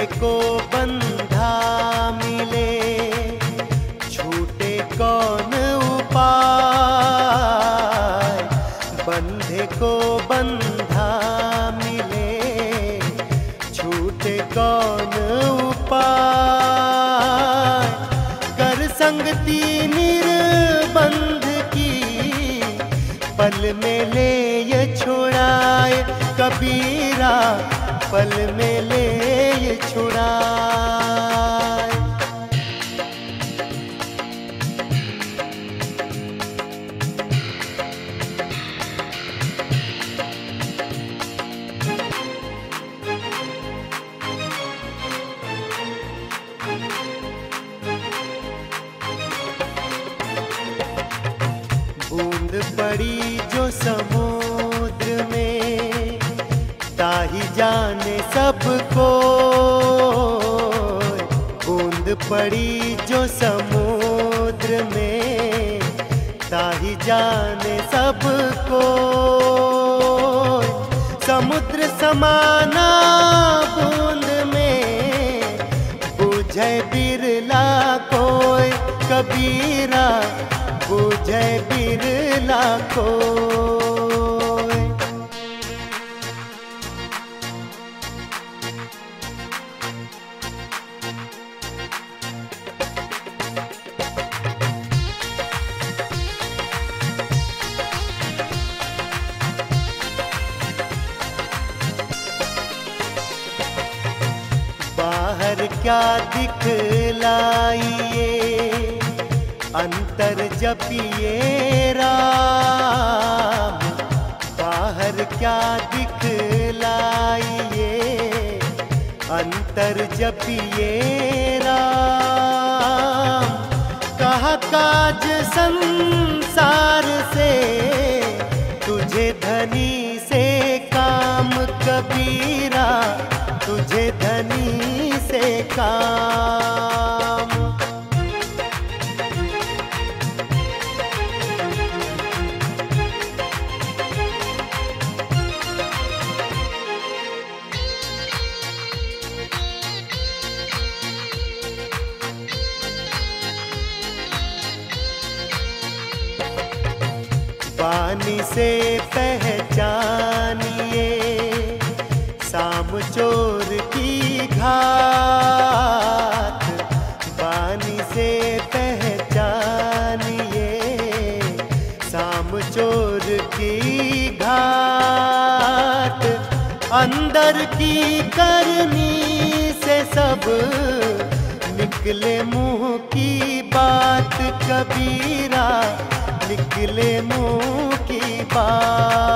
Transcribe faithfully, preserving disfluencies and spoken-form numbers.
बंधे को बंधा मिले, छूटे कौन उपाय। बंधे को बंधा मिले, छूटे कौन उपाय। कर संगति निर्बंध की, पल में ले ये छुड़ाए। कबीरा पल में ले ये छुड़ाए। बूंद पड़ी जो समुद्र में, ताही जाने सबको। बूंद पड़ी जो समुद्र में, ताही जाने सबको। समुद्र समाना बूंद में, बुझे बिरला कोई। कबीरा बुझे बिरला कोई। बाहर क्या दिखलाइए, अंतर जपिए राम। बाहर क्या दिखलाइए, अंतर जपिए राम। कहा काज संसार से, तुझे धनी से काम। कबीरा तुझे धनी से काम। पानी से पहचानिए, शाम चोर की घात। पानी से पहचानिए, शाम चोर की घात। अंदर की करनी से सब निकले मुंह की बात। कबीरा निकले मुंह की बात।